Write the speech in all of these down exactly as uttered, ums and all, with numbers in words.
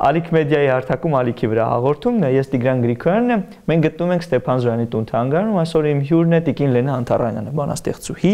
Ալիք մեդիայի հարթակում Ալիքի վրա հաղորդումն է, ես Տիգրան Գրիգորյանն եմ, մենք գտնվում ենք Ստեփան Զորյանի տուն-թանգարանում, այսօր իմ հյուրն է Տիկին Լենա Անտարյանյանը, բանաստեղծուհի,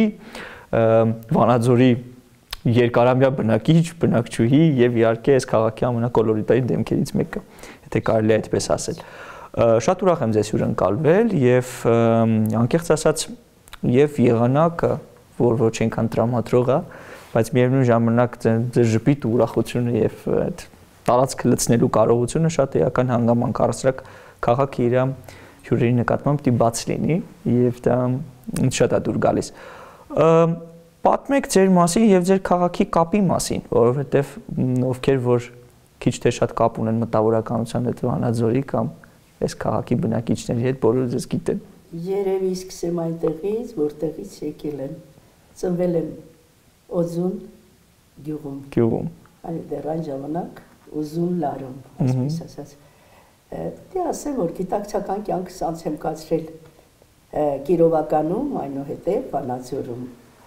Վանաձորի երկարամյա բնակիչ, բնակչուհի եւ իհարկե այս քաղաքի ամենակոլորիտային դեմքերից մեկը, եթե կարելի է այդպես ասել։ Շատ ուրախ եմ ձեզ հյուրընկալվել եւ անկեղծ ասած եւ եղանակը, որ ոչ այնքան տրամադրող է, բայց միևնույն ժամանակ ձեր ժպիտ ու ուրախությունը եւ այդ տարածքը լցնելու կարողությունը շատ էական հանգամանք առցրակ քաղաքը իր հյուրերի նկատմամբ պիտի բաց լինի եւ դա ինձ շատ է դուր գալիս։ Պատմեք ձեր մասին եւ ձեր քաղաքի կապի մասին, որովհետեւ ովքեր որ քիչ թե շատ կապ ունեն մտավորականության հետ Վանաձորի կամ այս քաղաքի բնակիչների հետ, բոլորը ձեզ գիտեն։ Երևի սկսեմ այնտեղից, որտեղից եկել եմ։ Ծնվել եմ Օձուն գյուղում։ Գյուղում։ Այն դեռ այն ժամանակ Ուզուն լարում, այսպես ասած։ Դե ասեմ, որ գիտակցական կյանքս անց եմ կացրել Կիրովականում, այնուհետև Վանաձորում։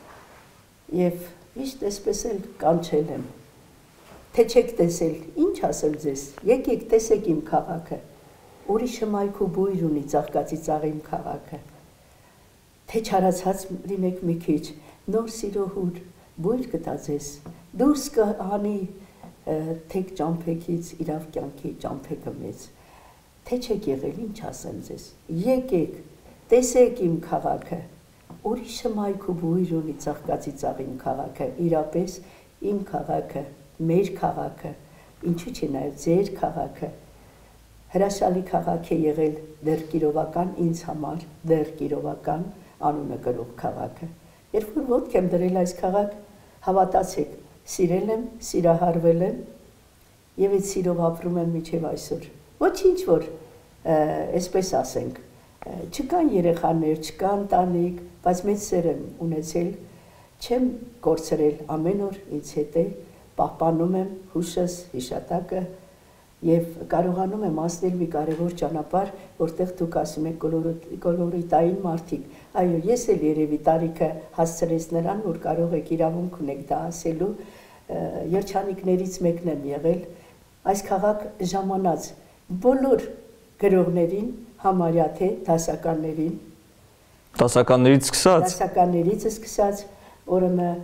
Եվ միշտ այսպես էլ կանչել եմ։ Թե չեք տեսել, ինչ ասեմ ձեզ, եկեք տեսեք իմ քաղաքը։ Ուրիշը մայք ու բույր ունի ծաղկացի ծաղ իմ քաղաքը։ Թե չարացած լինեք մի քիչ, նոր սիրոհուր, բույր կտա ձեզ, դուրս կհանի թեք ճամփեքից իրավ կյանքի ճամփեքը մեծ, թե չեք եղել, ինչ ասեմ ձեզ, եկեք, տեսեք իմ քաղաքը, ուրիշը մայք ու բույր ունի ծաղկացի ծաղ իմ քաղաքը, իրապես իմ քաղաքը, մեր քաղաքը, ինչու՞ չէ նաև ձեր քաղաքը, հրաշալի քաղաք է եղել դեռ Կիրովական ինձ համար, դեռ Կիրովական անունը կրող քաղաքը, երբ որ ոտք եմ դրել այս քաղաք, հավատացեք, սիրել եմ, սիրահարվել եմ եւ այդ սիրով ապրում եմ մինչեւ այսօր։ Ոչինչ որ այսպես ասենք, չկան երեխաներ, չկան տանիք, բայց մեծ սեր եմ ունեցել, չեմ կորցրել ամեն օր ինձ հետ է, պահպանում եմ հուշս, հիշատակը եւ կարողանում եմ ասնել մի կարեւոր ճանապարհ, որտեղ դուք ասում եք կոլորիտային մարդիկ։ Այո, ես էլ երևի տարիքը հասցրեց նրան, որ կարող եք իրավունք ունեք դա ասելու, երջանիկներից մեկն եմ եղել, այս քաղաք ժամանած բոլոր գրողներին, համարյա թե դասականներին, դասականներից սկսած, դասականներից սկսած, ուրեմն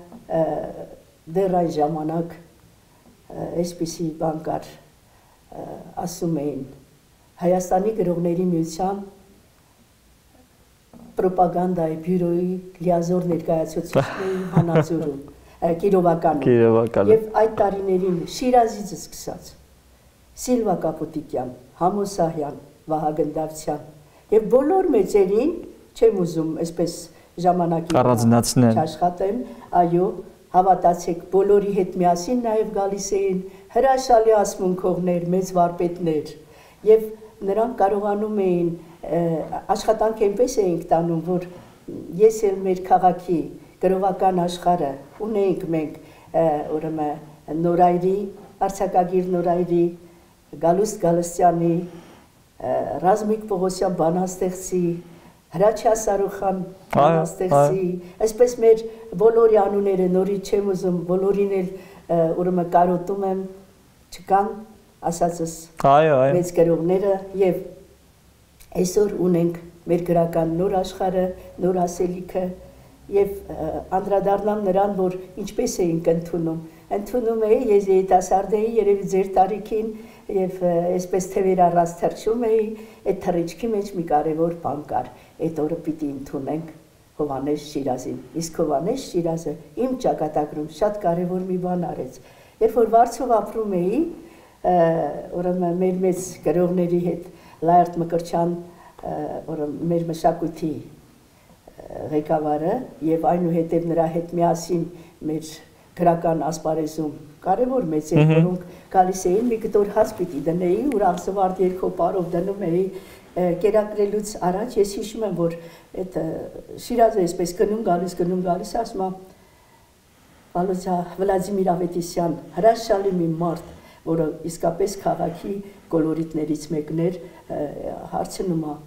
դեռ այն ժամանակ այսպիսի բան կար, ասում էին Հայաստանի գրողների միության պրոպագանդայի բյուրոյի լիազոր ներկայացուցիչների Վանաձորում, Կիրովականում։ Եվ այդ տարիներին Շիրազից սկսած Սիլվա Կապուտիկյան, Համոսահյան, Վահագն Դավթյան եւ բոլոր մեծերին չեմ ուզում այսպես ժամանակի չաշխատեմ, այո, հավատացեք, բոլորի հետ միասին նաև գալիս էին հրաշալի ասմունքողներ, մեծ վարպետներ եւ նրանք կարողանում էին աշխատանք այնպես էինք տանում, որ ես էլ մեր քաղաքի գրողական աշխարհը ունեինք մենք ուրեմն Նորայրի, արձակագիր Նորայրի, Գալուստ Գալստյանի, Ռազմիկ Պողոսյան բանաստեղծի, Հրաչյա Սարուխան բանաստեղծի, այսպես մեր բոլորի անունները նորից չեմ ուզում, բոլորին էլ ուրեմն կարոտում եմ, չկան ասածս մեծ գրողները եւ այսօր ունենք մեր գրական նոր աշխարհը, նոր ասելիքը եւ անդրադառնամ նրան, որ ինչպես էինք ընդունում, ընդունում էի, ես երիտասարդ էի, երևի ձեր տարիքին եւ այսպես թևեր առած թռչում էի, այդ թռիչքի մեջ մի կարեւոր բան կար, այդ օրը պիտի ընդունենք Հովհաննես Շիրազին, իսկ Հովհաննես Շիրազը իմ ճակատագրում շատ կարեւոր մի բան արեց, երբ որ Վարչով ապրում էի, ուրեմն մեր մեծ գրողների հետ Լայարդ Մկրտչյան, ուրեմն մեր մշակույթի ղեկավարը եւ այնուհետեւ նրա հետ միասին մեր գրական ասպարեզում կարևոր մեծեր, որոնք գալիս էին մի կտոր հաց պիտի դնեի, ուրախ զվարթ երկհոպարով դնում էի կերակրելուց առաջ, ես հիշում եմ, որ այդ Շիրազը այսպես գնում գալիս, գնում գալիս, ասում եմ Վալոդյա Վլադիմիր Ավետիսյան, հրաշալի մի մարդ, որը իսկապես քաղաքի կոլորիտներից մեկն էր, հարցնում է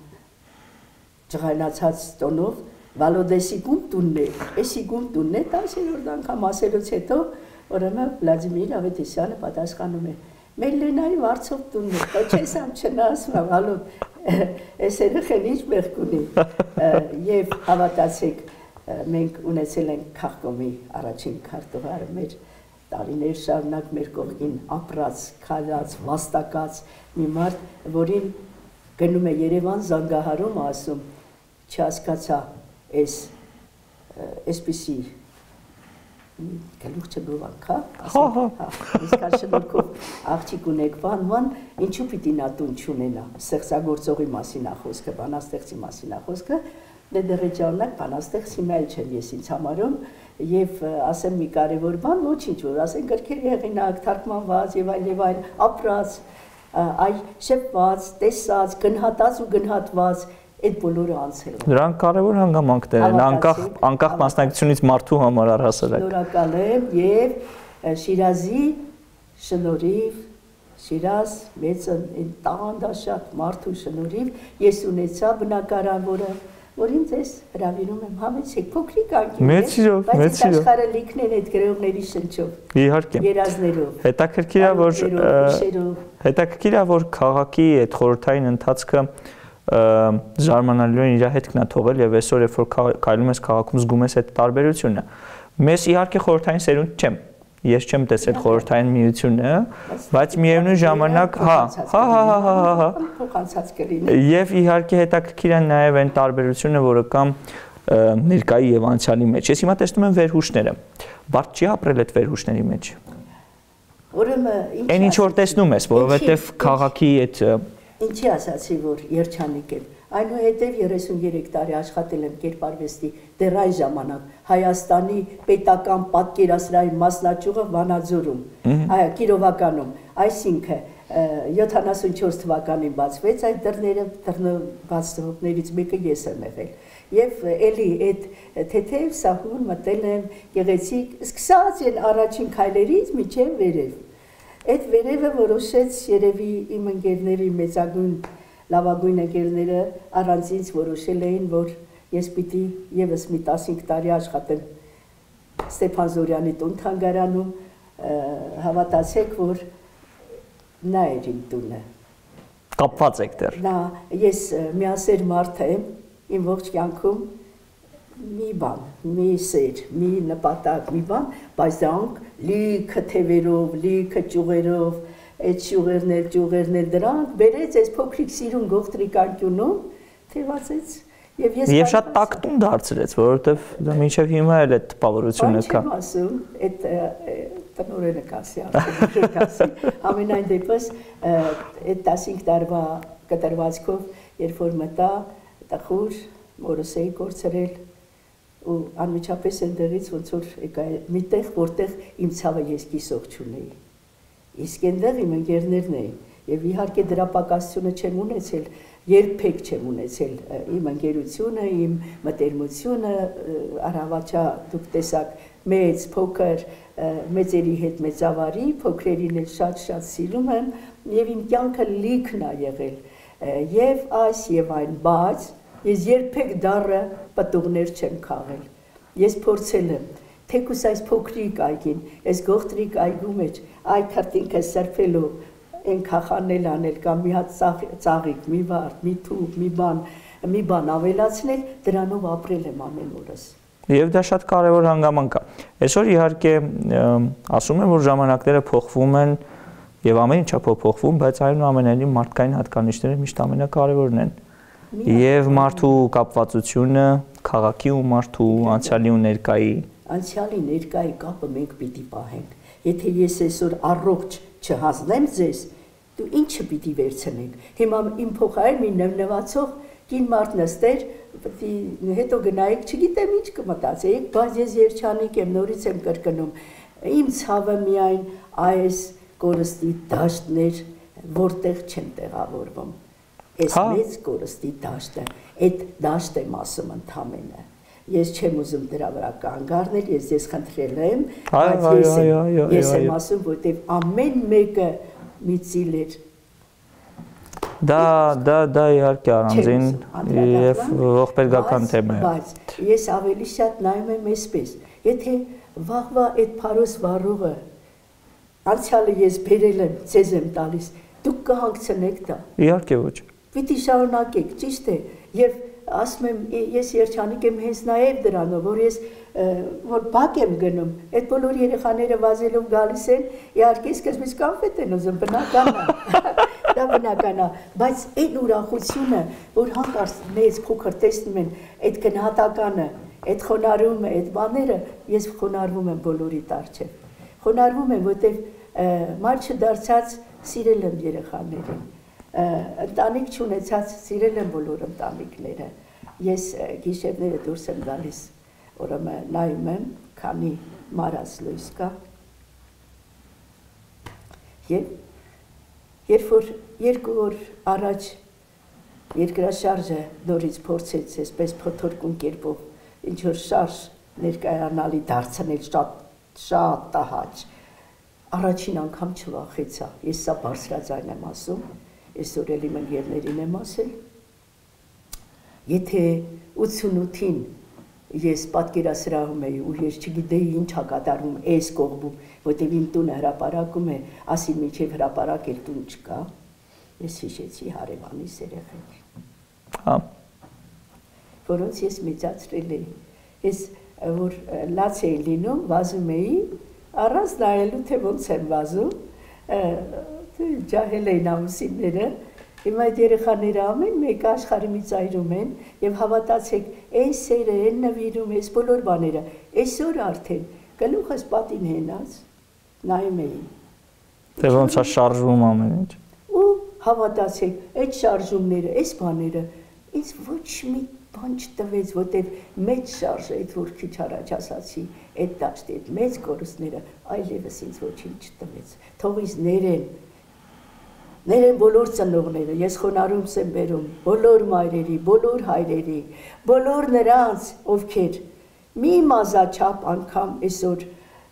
ջղայնացած տոնով, Վալոդեսի գում տունն է, էսի գում տունն է, տասերորդ անգամ ասելուց հետո, ուրեմն Վլադիմիր Ավետիսյանը պատասխանում է, Մեր Լենայի վարձով տունն է, չես ամ չնասում, հալո, ես երեխեն ինչ մեղք ունի, և հավատացեք, մենք ունեցել ենք քաղկոմի առաջին քարտուղարը մեր տարիներ շարունակ մեր կողքին ապրած, քալած, վաստակած մի մարդ, որին գնում է Երևան զանգահարում ասում, չհասկացա այս այսպիսի գլուխ չգովանք, հա, իսկ շնորհքով աղջիկ ունեք բանման, ինչու պիտի նա տուն չունենա, ստեղծագործողի մասին է խոսքը, բանաստեղծի մասին է խոսքը, դե դեռ բանաստեղծ հիմա էլ չեմ ես ինձ համարում եւ ասեմ մի կարեւոր բան, ոչինչ որ ասեն գրքերի հեղինակ, թարգմանված եւ այլ եւ այլ ապրած, այ շփված, տեսած, գնահատած ու գնահատված այդ բոլորը անցել է։ Դրանք կարևոր հանգամանքներ են, անկախ անկախ մասնակցությունից մարդու համար առհասարակ։ Շնորհակալ եմ եւ Շիրազի շնորհիվ Շիրազ մեծ տաղանդաշատ մարդու շնորհիվ ես ունեցա բնակարան, որը որ ինձ ես հրավիրում եմ համեցեք փոքրիկ անկյուն է, բայց այդ աշխարհը լիքն են այդ գրողների շնչով։ Իհարկե։ Երազներով։ Հետաքրքիր է, որ հետաքրքիր է, որ քաղաքի այդ խորհրդային ընթացքը զարմանալու են իր հետքն է թողել եւ այսօր երբ որ քայլում ես քաղաքում զգում ես այդ տարբերությունը։ Մեզ իհարկե խորհրդային սերունդ չեմ։ Ես չեմ տեսել խորհրդային միությունը, բայց միևնույն ժամանակ, հա, հա, հա, հա, հա, հա, փոխանցած կլինի։ Եվ իհարկե հետաքրքիր է նաև այն տարբերությունը, որը կա ներկայի եւ անցյալի մեջ։ Ես հիմա տեսնում եմ վերհուշները։ Բարդ չի ապրել այդ վերհուշների մեջ։ Ուրեմն այն ինչ որ տեսնում ես, որովհետեւ քաղաքի այդ ինչի ասացի, որ երջանիկ եմ։ Այնուհետև երեսուններեք տարի աշխատել եմ կերպարվեստի դեռ այն ժամանակ Հայաստանի պետական պատկերասրահի մասնաճյուղը Վանաձորում, այո, Կիրովականում, այսինքն յոթանասունչորս թվականին բացվեց այդ դռները, բացողներից մեկը ես եմ եղել։ Եվ էլի այդ թեթև սահուն մտել եմ գեղեցիկ, սկսած են առաջին քայլերից մինչև վերև։ Այդ վերևը որոշեց երևի իմ ընկերների մեծագույն լավագույն ընկերները առանց ինձ որոշել էին, որ ես պիտի եւս մի տասնհինգ տարի աշխատեմ Ստեփան Զորյանի տուն-թանգարանում, հավատացեք, որ նա էր իմ տունը։ Կապված եք դեռ։ Նա, ես միասեր մարդ եմ, իմ ողջ կյանքում մի բան, մի սեր, մի նպատակ, մի բան, բայց դրանք լիքը թևերով, լիքը ճյուղերով, այդ ճյուղերներ, ճյուղերներ դրանք բերեց այս փոքրիկ սիրուն գողտրիկ անկյունում, թևացեց եւ ես Եվ շատ տակտուն դարձրեց, որովհետեւ դա մինչեւ հիմա էլ այդ տպավորությունը կա։ Չեմ ասում, այդ տնօրենը կասի, արդեն կասի, ամենայն դեպս այդ տասնհինգ տարվա կտրվածքով, երբ որ մտա տխուր, մորս էի կորցրել ու անմիջապես այնտեղից ոնց որ եկա միտեղ, որտեղ իմ ցավը ես կիսող չունեի։ Իսկ այնտեղ իմ ընկերներն էին եւ իհարկե դրա պակասությունը չեմ ունեցել, երբեք չեմ ունեցել իմ ընկերությունը, իմ մտերմությունը, առավաճա դուք տեսակ մեծ, փոքր, մեծերի հետ մեծավարի, փոքրերին էլ շատ-շատ սիրում եմ եւ իմ կյանքը լիքն է եղել եւ այս եւ այն, բայց ես երբեք դառը պտուղներ չեմ քաղել։ Ես փորձել եմ, թեկուս այս փոքրիկ այգին, այս գողտրիկ այգու մեջ, այ քրտինքը սրբելու, այն քախանել անել կամ մի հատ ծաղիկ, մի վարդ, մի թուղ, մի բան, մի բան ավելացնել, դրանով ապրել եմ ամեն օրս։ Եվ դա շատ կարևոր հանգամանք է։ Այսօր իհարկե ասում են, որ ժամանակները փոխվում են եւ ամեն ինչը փոխվում, բայց այնուամենայնիվ մարդկային հատկանիշները միշտ ամենակարևորն են։ Եվ մարդու կապվածությունը, քաղաքի ու մարդու անցյալի ու ներկայի։ Անցյալի ներկայի կապը մենք պիտի պահենք։ Եթե ես այսօր առողջ չհանձնեմ ձեզ, դու ինչը պիտի վերցնենք։ Հիմա իմ փոխարեն մի նվնվացող կին մարդ նստեր, հետո գնայիք, չգիտեմ ինչ կմտածեիք, բայց ես երջանիկ եմ, նորից եմ կրկնում։ Իմ ցավը միայն այս կորստի դաշտներ, որտեղ չեմ տեղավորվում։ Այս մեծ կորստի դաշտը, այդ դաշտ եմ ասում ընդամենը։ Ես չեմ ուզում դրա վրա կանգ առնել, ես ես խնդրել եմ, բայց ես եմ ասում, որտեվ ամեն մեկը մի ծիլ էր։ Դա դա դա իհարկե առանձին եւ ողբերգական թեմա է։ Բայց ես ավելի շատ նայում եմ այսպես, եթե վաղվա այդ փարոս վառողը անցյալը ես բերել եմ, ձեզ եմ տալիս, դուք կհանգցնեք դա։ Իհարկե ոչ։ Պիտի շարունակեք, ճիշտ է, եւ ասում եմ, ես երջանիկ եմ հենց նաեւ դրանով, որ ես որ բակ եմ գնում, այդ բոլոր երեխաները վազելով գալիս են, իհարկե սկզբից կոնֆետ են ուզում, բնական է, դա բնական է, բայց այդ ուրախությունը, որ հանկարծ մեծ փոքր տեսնում են, այդ գնահատականը, այդ խոնարհումը, այդ բաները, ես խոնարհվում եմ բոլորի առջև, խոնարհվում եմ, որտեվ մայր չդարձած սիրել եմ երեխաներին, ընտանիք չունեցած սիրել եմ բոլոր ընտանիքները, ես գիշերները դուրս եմ գալիս, ուրեմն նայում եմ, քանի մարած լույս կա, եւ երբ որ երկու օր առաջ երկրաշարժը նորից փորձեց այսպես փոթորկուն կերպով ինչ որ շարժ ներկայանալի դարձնել շատ շատ տհաճ, առաջին անգամ չվախեցա, ես սա բարձրաձայն եմ ասում, այսօր էլի մնգերներին եմ ասել, եթե ութսունութին ես պատկերասրահում էի ու ես չգիտեի ինչ ա կատարվում այս կողմում, որտեղ իմ տունը հրապարակում է, ասի մինչև հրապարակել տուն չկա, ես հիշեցի հարևանիս երեխեքին, հա, որոնց ես մեծացրել էի, ես որ լաց էի լինում, վազում էի, առանց նայելու թե ոնց եմ վազում, ջահել էին ամուսինները, հիմա այդ երեխաները ամեն մեկը աշխարհի մի ծայրում են եւ հավատացեք, այս սերը, այն նվիրում, այս բոլոր բաները, այսօր արդեն գլուխս պատին հենած նայում էին։ Դե ոնց է շարժվում ամեն ինչ։ Ու հավատացեք, այդ շարժումները, այս բաները ինձ ոչ մի բան չտվեց, որտեվ մեծ շարժը, այդ որ քիչ առաջ ասացի, այդ դաշտի, այդ մեծ կորուստները այլևս ինձ ոչինչ չտվեց։ Թող ինձ ներեն Ներեն բոլոր ծնողները, ես խոնարհումս եմ բերում, բոլոր մայրերի, բոլոր հայրերի, բոլոր նրանց, ովքեր մի մազաչափ անգամ այսօր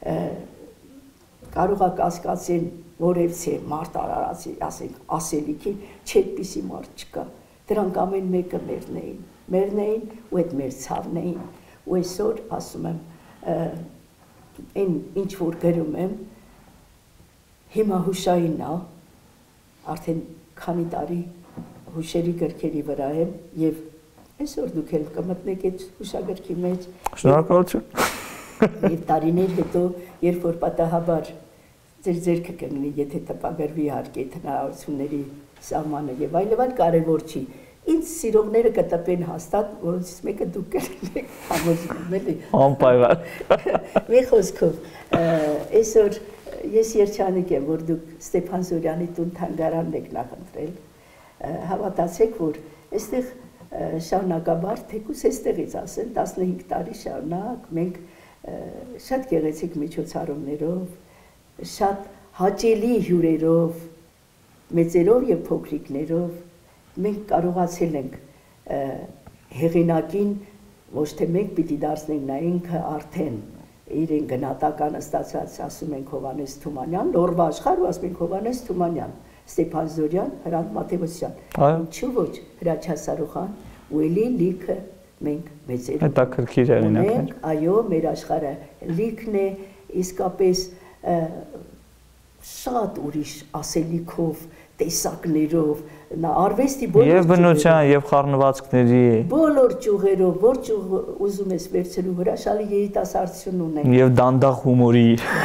կարող է կասկածեն որևէ մարդ արարածի, ասենք, ասելիքի, չայդպիսի մարդ չկա։ Դրանք ամեն մեկը մերն էին, մերն էին ու այդ մեր ցավն էին։ Ու այսօր ասում եմ, այն ինչ որ գրում եմ, հիմա հուշային է, արդեն քանի տարի հուշերի գրքերի վրա եմ եւ այսօր դուք էլ կմտնեք այդ հուշագրքի մեջ։ Շնորհակալություն։ Եվ տարիներ հետո, երբ որ պատահաբար ձեր ձերքը կգնի, եթե տպագրվի իհարկե հնարավորությունների սահմանը եւ այլն այլ կարեւոր չի։ Ինձ սիրողները կտպեն հաստատ, որոնցից մեկը դուք կլինեք, համոզվում էլի։ Անպայման։ Մի խոսքով, այսօր ես երջանիկ եմ, որ դուք Ստեփան Զորյանի տուն թանգարանն եք նախընտրել, հավատացեք, որ այստեղ շարունակաբար, թեկուզ այստեղից ասեն, տասնհինգ տարի շարունակ, մենք շատ գեղեցիկ միջոցառումներով, շատ հաճելի հյուրերով, մեծերով եւ փոքրիկներով, մենք կարողացել ենք հեղինակին, ոչ թե մենք պիտի դարձնենք նա ինքը արդեն, իրեն գնահատականը ստացած, ասում ենք Հովհաննես Թումանյան, Լորվա աշխարհ ու ասում ենք Հովհաննես Թումանյան, Ստեփան Զորյան, Հրանտ Մաթևոսյան, ինչու ոչ Հրաչյա Սարուխան ու էլի լիքը մենք մեծերով։ Հետաքրքիր հեղինակներ։ Այո, մեր աշխարհը լիքն է, իսկապես շատ ուրիշ ասելիքով, տեսակներով, նա արվեստի բոլոր եւ բնության եւ խառնվածքների բոլոր ճյուղերով, որ ճյուղ ուզում ես վերցնու, հրաշալի երիտասարդություն ունեն եւ դանդաղ հումորի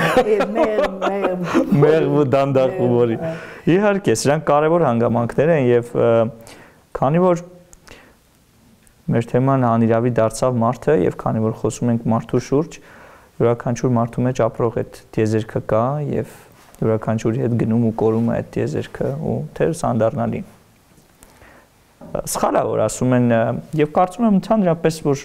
մեղմ ու դանդաղ հումորի իհարկե սրանք կարեւոր հանգամանքներ են եւ քանի որ մեր թեման անիրավի դարձավ մարդը եւ քանի որ խոսում ենք մարդու շուրջ յուրաքանչյուր մարդու մեջ ապրող այդ տիեզերքը կա եւ յուրաքանչյուրի հետ գնում ու կորում է այդ տիեզերքը ու թերս անդառնալի սխալ է որ ասում են եւ կարծում եմ ընդհանրապես որ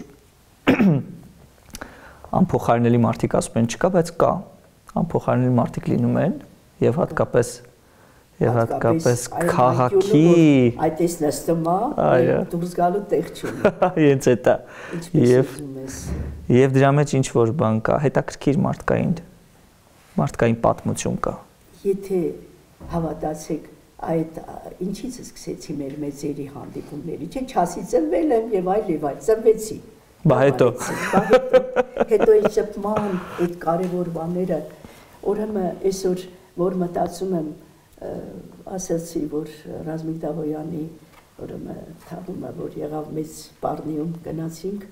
անփոխարինելի մարդիկ ասում են չկա բայց կա անփոխարինելի մարդիկ լինում են եւ հատկապես եւ հատկապես քաղաքի այդպես նստում է դուրս գալու տեղ չունի հենց էտա եւ եւ դրա մեջ ինչ որ բան կա հետաքրքիր մարդկային մարդկային պատմություն կա եթե հավատացեք այդ ինչից սկսեցի մեր մեծերի հանդիպումների չէ չասի ծնվել եմ եւ այլ եւ այլ ծնվեցի բա հետո հետո այդ շփման այդ կարևոր բաները ուրեմն այսօր որ մտածում եմ ասացի, որ Ռազմիկ Դավոյանի ուրեմն թաղումը, որ եղավ մեծ Պառնիում գնացինք,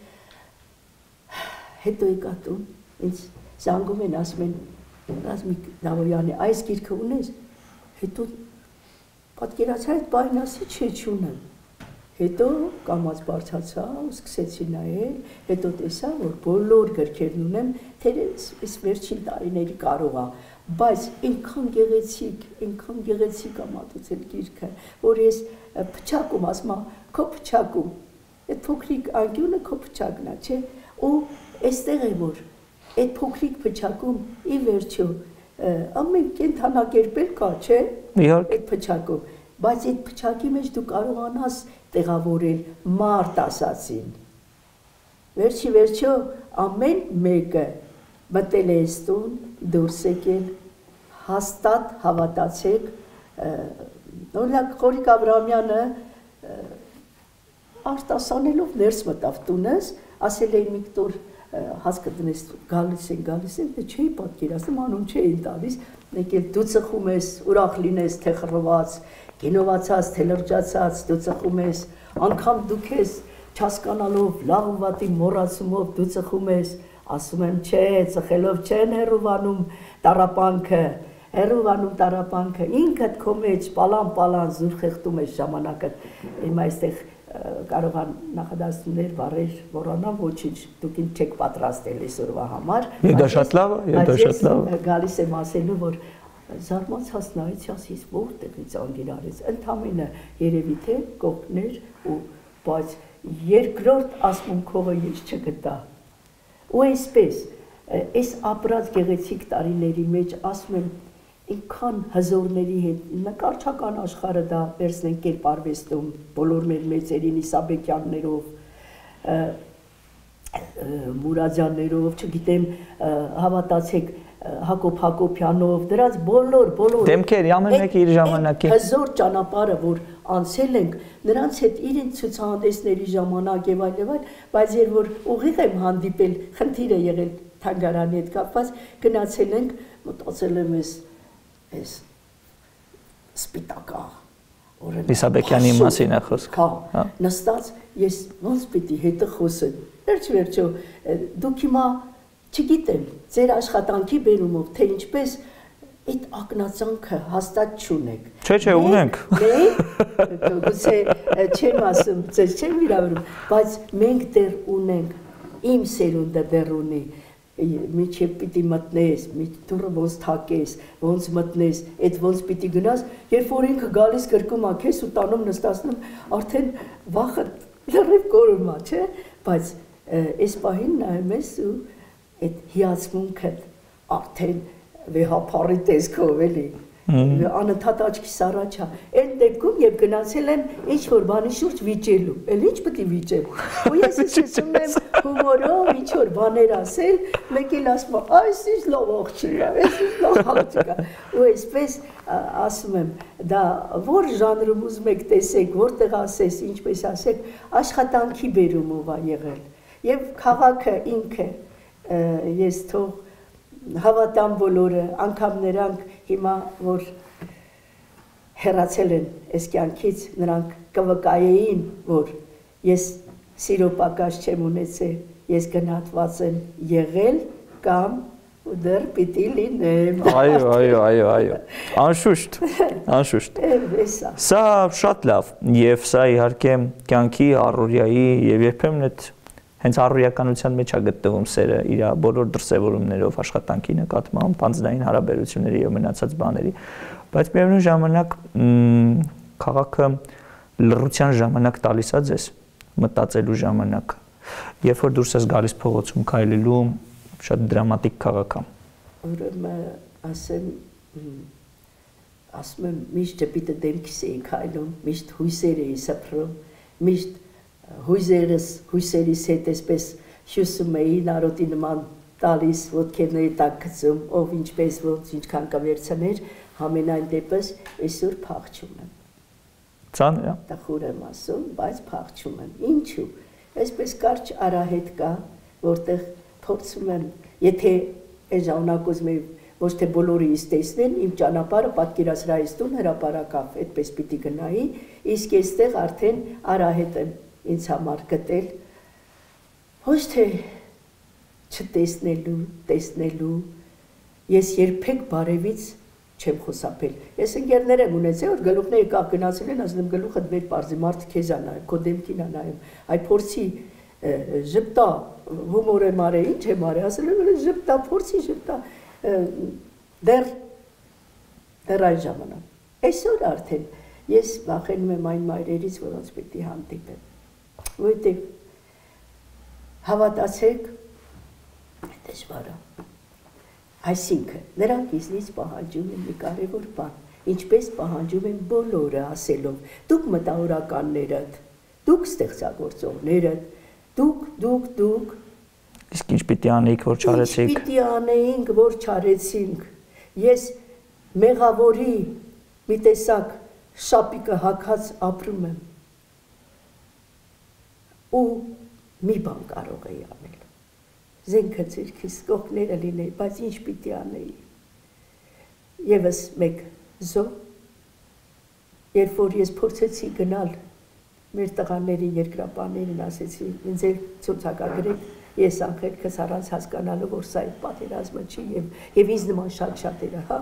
հետո եկա տուն, ինձ զանգում են, ասում են, Ռազմիկ Դավոյանի այս գիրքը ունես, հետո պատկերացա այդ բանին ասի չէ չունեմ, հետո կամած բարձացա ու սկսեցի նայել, հետո տեսա, որ բոլոր գրքերն ունեմ, թերևս վերջին տարիների կարող է, բայց այնքան գեղեցիկ, այնքան գեղեցիկ է մատուցել գիրքը, որ ես փչակում, ասում եմ, քո փչակում, այդ փոքրիկ անկյունը քո փչակն է, չէ, ու այստեղ է որ այդ փոքրիկ փչակում ի վերջո ամեն կենթանակերպ էլ կա, չէ, այդ փչակում, բայց այդ փչակի մեջ դու կարողանաս տեղավորել մարդ ասացին, վերջի վերջո ամեն մեկը մտել է ստուն, դուրս եկել, հաստատ հավատացեք, օրինակ Խորիկ Աբրահամյանը արտասանելով ներս մտավ տունս, ասել էին Վիկտոր հասկը դնես գալիս են, գալիս են, դե չէի պատկերացնում, անուն չէին տալիս, մեկ էլ դու ծխում ես, ուրախ լինես, թե խռված, գինովացած, թե լրջացած, դու ծխում ես, անգամ դու քեզ չհասկանալով, լավ ու վատի մոռացումով դու ծխում ես, ասում եմ, չէ, ծխելով չեն հեռուվանում տառապանքը, հեռուվանում տառապանքը, ինքդ քո մեջ պալան-պալան զուր խեղդում ես ժամանակդ, հիմա այստեղ կարող է նախադասություններ, բառեր մոռանամ, ոչինչ, դուք ինձ չեք պատրաստել այսօրվա համար։ Եվ դա շատ լավ է, եւ դա շատ լավ է։ Գալիս եմ ասելու, որ զարմացած նայեցի, ասես որտեղից անգիր արեց, ընդամենը երևի թե կողքներ ու բայց երկրորդ ասմունքողը ես չգտա։ Ու այսպես, այս ապրած գեղեցիկ տարիների մեջ ասում եմ ինքան հզորների հետ, նկարչական աշխարհը դա վերցնենք կերպարվեստում, բոլոր մեր մեծերին Իսաբեկյաններով, Մուրադյաններով, չգիտեմ, հավատացեք Հակոբ Հակոբյանով, դրանց բոլոր, բոլոր դեմքեր, ամեն մեկը իր ժամանակի հզոր ճանապարհը, որ անցել ենք, նրանց հետ իրենց ցուցահանդեսների ժամանակ եւ այլ եւ այլ, բայց երբ որ ուղիղ եմ հանդիպել, խնդիր է եղել թանգարանի հետ կապված, գնացել ենք, մտածել եմ ես Այս սպիտակա, Իսաբեկյանի մասին է խոսքը։ Հա, նստած ես ոնց պիտի հետը խոսեմ։ Վերջ վերջո դուք հիմա չգիտեմ, ձեր աշխատանքի բերումով, թե ինչպես այդ ակնածանքը հաստատ չունեք։ Չէ, չէ, ունենք։ Մենք գուցե չեմ ասում, ձեզ չեմ վիրավորում, բայց մենք դեռ ունենք, իմ սերունդը դեռ ունի։ Միջև պիտի մտնես, դուրը ոնց թակես, ոնց մտնես, այդ ոնց պիտի գնաս, երբ որ ինքը գալիս գրկում ա քեզ ու տանում նստացնում, արդեն վախը լրիվ կորում ա, չէ, բայց այս պահին նայում ես ու այդ հիացմունքը արդեն վեհապարի տեսքով էլի, անընդհատ աչքիս առաջ ա, այն դեպքում երբ գնացել եմ ինչ-որ բանի շուրջ վիճելու, էլ ինչ պիտի վիճեմ, ու ես սկսում եմ հումորով ինչ-որ բաներ ասել, մեկ էլ ասում եմ, այս ինչ լավ աղջիկ է, այս ինչ լավ աղջիկ է, ու այսպես ասում եմ, դա որ ժանրում ուզում եք տեսեք, որտեղ ասես, ինչպես ասեք, աշխատանքի բերումով ա եղել, և քաղաքը ինքը, ես թող հավատամ բոլորը, անգամ նրանք հիմա, որ հեռացել են այս կյանքից, նրանք կվկայեին, որ ես սիրո պակաս չեմ ունեցել, ես գնահատված եմ եղել կամ ու դեռ պիտի լինեմ։ Այո, այո, այո, այո, անշուշտ, անշուշտ։ Սա շատ լավ, և սա իհարկե կյանքի, առօրյայի և երբեմն այդ հենց առօրյականության մեջ է գտնվում սերը իր բոլոր դրսևորումներով աշխատանքի նկատմամբ, անձնային հարաբերությունների եւ մնացած բաների, բայց միևնույն ժամանակ քաղաքը լռության ժամանակ տալիս է ձեզ, մտածելու ժամանակ, երբ որ դուրս ես գալիս փողոցում քայլելու, շատ դրամատիկ քաղաք է։ Ուրեմն ասեմ, ասում եմ միշտ դեպի դեմքիս էի քայլում, միշտ հույսեր էի սփռում, միշտ հույզերս, հույսերիս հետ այսպես հյուսում էի, նարոտի նման տալիս, ոտքերների տակ գցում, ով ինչպես, ոնց ինչքան կվերցներ, համենայն դեպս այսօր փախչում եմ։ Ծանր է։ Տխուր եմ ասում, բայց փախչում եմ։ Ինչու՞։ Այսպես կարճ արահետ կա, որտեղ փորձում եմ, եթե այս ժամանակ ուզում եմ ոչ թե բոլորը ինձ տեսնեն, իմ ճանապարհը պատկերասրահից տուն հրապարակավ, այդպես պիտի գնայի, իսկ այստեղ արդեն Արահետը ինձ համար գտել, ոչ թե չտեսնելու, տեսնելու, ես երբեք բարևից չեմ խոսապել։ Ես ընկերներ եմ ունեցել, որ գլուխները եկավ գնացել են, ասում եմ գլուխդ վեր պարզի, մարդը քեզ ա նայում, քո դեմքին ա նայում, այ փորձի ժպտա, հումոր եմ արել, ինչ եմ արել, ասել եմ ժպտա, փորձի ժպտա, դեռ դեռ այն ժամանակ։ Այսօր արդեն ես վախենում եմ այն մայրերից, որոնց պիտի հանդիպեմ, որովհետև հավատացեք, դժվար է։ Այսինքն, նրանք ինձնից պահանջում են մի կարևոր բան, ինչպես պահանջում են բոլորը ասելով, դուք մտավորականներդ, դուք ստեղծագործողներդ, դուք, դուք, դուք, իսկ ինչ պիտի անեիք, որ չարեցիք։ Ինչ պիտի անեինք, որ չարեցինք։ Ես մեղավորի մի տեսակ շապիկը հագած ապրում եմ։ Ու մի բան կարող էի անել։ Զենքը ձերքիս կողքները լինեի, բայց ինչ պիտի անեի։ Եվս մեկ զո, երբ որ ես փորձեցի գնալ մեր տղաներին, երկրապահներին, ասեցի, ինձ էլ ցուցակագրեք, ես անկեղքս առանց հասկանալու, որ սա այդ պատերազմը չի եւ ինձ նման շատ-շատերը, հա,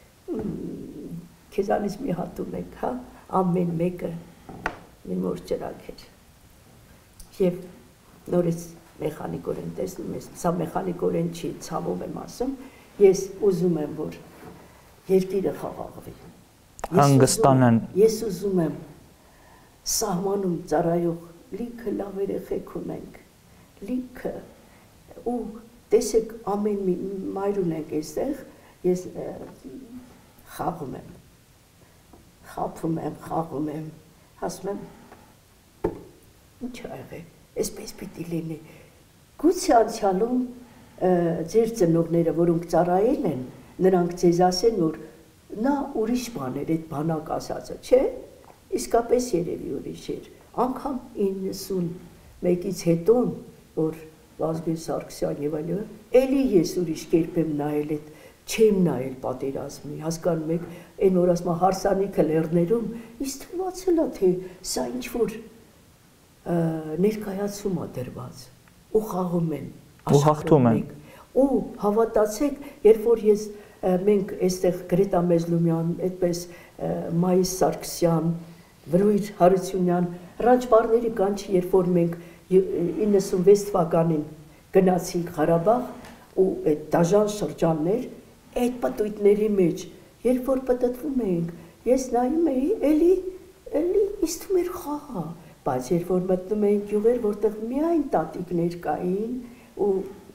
քեզանից մի հատ ունենք, հա, ամեն մեկը մի մոր ճրագ էր։ Եվ նորից մեխանիկորեն տեսնում ես, սա մեխանիկորեն չի, ցավով եմ ասում, ես ուզում եմ, որ երկիրը խաղաղվի։ Հանգստանան։ Ես ուզում եմ սահմանում ծառայող լիքը լավ երեխեք ունենք, լիքը, ու տեսեք ամեն մի մայր ունենք այստեղ, ես խաղում եմ, խափում եմ, խաղում եմ, ասում եմ, ինչ ա եղել, այսպես պիտի լինի, գուցե անցյալում ձեր ծնողները, որոնք ծառայել են, նրանք ձեզ ասեն, որ նա ուրիշ բան էր, այդ բանակ ասածը, չէ, իսկապես երևի ուրիշ էր, անգամ իննսունմեկից հետո, որ Վազգեն Սարգսյան եւ այլն, էլի ես ուրիշ կերպ եմ նայել այդ, չեմ նայել պատերազմի, հասկանում եք, այն որ ասում հարսանիքը լեռներում, ինձ թվացել է, թե սա ինչ որ ներկայացում է դրված, ու խաղում են, ու հաղթում են, ու հավատացեք, երբ որ ես մենք այստեղ Գրետա Մեզլումյան, այդպես Մայիս Սարգսյան, Վրույր Հարությունյան, Ռաջբարների կանչի, երբ որ մենք իննսունվեց թվականին գնացինք Ղարաբաղ ու այդ դաժան շրջաններ, այդ պտույտների մեջ, երբ որ պտտվում էինք, ես նայում էի, էլի, էլի իստում էր խաղա, բայց երբ որ մտնում էինք գյուղեր, որտեղ միայն տատիկներ կային ու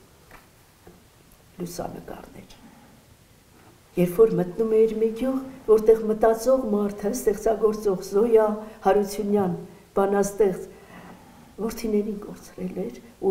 լուսանկարներ։ Երբ որ մտնում էիր մի գյուղ, որտեղ մտածող մարդը, ստեղծագործող Զոյա Հարությունյան, բանաստեղծ, որդիներին կորցրել էր ու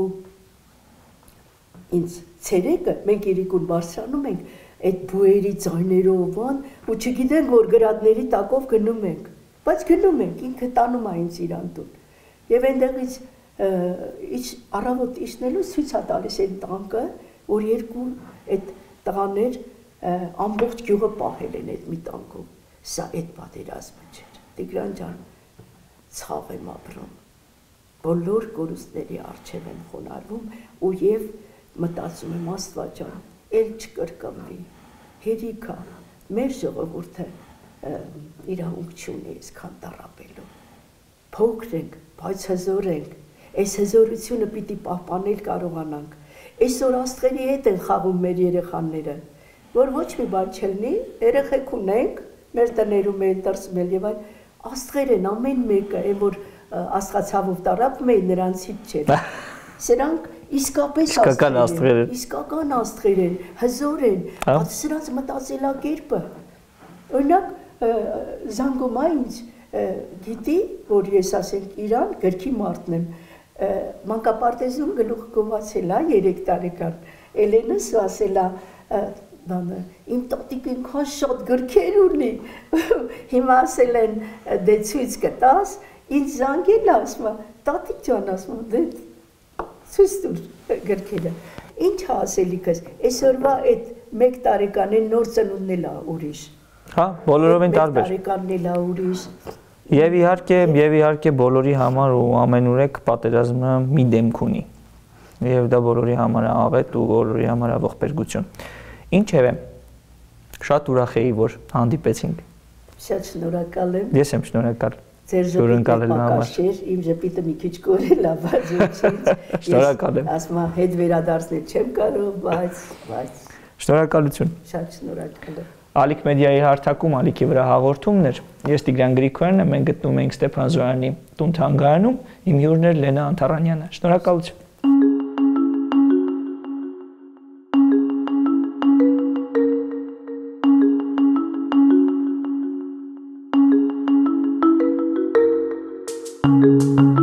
ինձ ցերեկը մենք Երիկուն բարձրանում ենք այդ բուերի ձայներով ան ու չգիտենք որ գրադների տակով գնում ենք, բայց գնում ենք, ինքը տանում է ինձ իրան տուն։ Եվ այնտեղից առավոտ իջնելուց ցույց է տալիս այն տանկը, որ երկու այդ տղաներ ամբողջ գյուղը պահել են այդ մի տանկում։ Սա այդ պատերազմը չէր։ Տիգրան ջան, ցավ եմ ապրում։ Բոլոր կորուստների առջև եմ խոնարհվում ու եւ մտածում եմ Աստված ջան, ել չկրկնվի, հերիքա, մեր ժողովուրդը իրավունք չունի այսքան տառապելու, փոքր ենք, բայց հզոր ենք, այս հզորությունը պիտի պահպանել կարողանանք, այսօր աստղերի հետ են խաղում մեր երեխաները, որ ոչ մի բան չլինի, երեխեք ունենք, մեր տներում են դրսում են եւ այլ, աստղեր են ամեն մեկը, այն որ աստղացավով տարապում էին նրանցից չէր, սրանք իսկապես աստղեր են, իսկական աստղեր են, հզոր են, բայց սրանց մտածելակերպը, օրինակ Զանգոմա ինձ գիտի, որ ես ասենք իրան գրքի մարդն եմ, մանկապարտեզում գլուխ գովացել է երեք տարեկան, Էլենս ասել է, իմ տատիկ ինքան շատ գրքեր ունի, հիմա ասել են դե ցույց կտաս, ինձ զանգել է, ասում է, տատիկ ջան, ասում է, դե ցույց տուր գրքերը, ինչ ասելիքս, այսօրվա այդ մեկ տարեկանին նոր ծնունդն էլ է ուրիշ։ Հա, բոլորովին տարբեր։ մեկ տարեկանն էլ է ուրիշ։ Եվ իհարկե, եւ իհարկե բոլորի համար ու ամենուրեք պատերազմը մի դեմք ունի։ Եվ դա բոլորի համար է աղետ ու բոլորի համար է ողբերգություն։ Ինչևէ, շատ ուրախ էի, որ հանդիպեցինք։ Շատ շնորհակալ եմ։ Ես եմ շնորհակալ։ Ձեր ժպիտը պակասեր, իմ ժպիտը մի քիչ կորել է, բայց ոչ։ Շնորհակալ եմ։ Ասում եմ, հետ վերադարձնել չեմ կարող, բայց, բայց։ Շնորհակալություն։ Շատ շնորհակալ եմ։ Ալիք մեդիայի հարթակում Ալիքի վրա հաղորդումն էր։ Ես Տիգրան Գրիգորյանն եմ, մենք գտնվում ենք Ստեփան Զորյանի տուն-թանգարանում, իմ հյուրն էր Լենա Անտարանյանը։ Շնորհակալություն։ Thank you.